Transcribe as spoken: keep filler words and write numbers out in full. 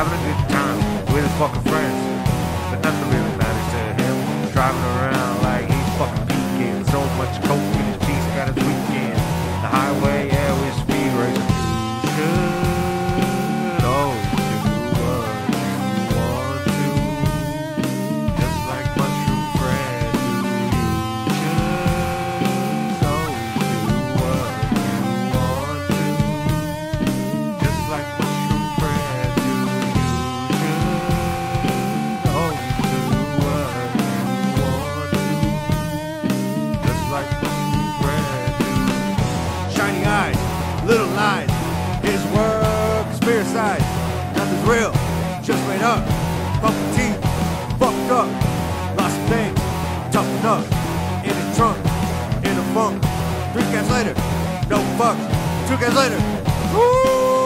having a good time with his fucking friends. But nothing really matters to him. Driving around like he's fucking peeking. So much coke in his piece, got his weekend. The highway, yeah, we're speed racing. Should always do what you want to. Just like Mushroom Fred do you. Should always do what you want to. Just like Mushroom Fred do you. Should always do what you want to. Just like Mushroom Fred do. Shiny eyes, little lies. His world, conspiracy side. Nothing's real, just made up. Pumping teeth, fucked up. Lost some things, toughened up. In his trunk, in a funk. Three cats later, no fucks. Two cats later, woo!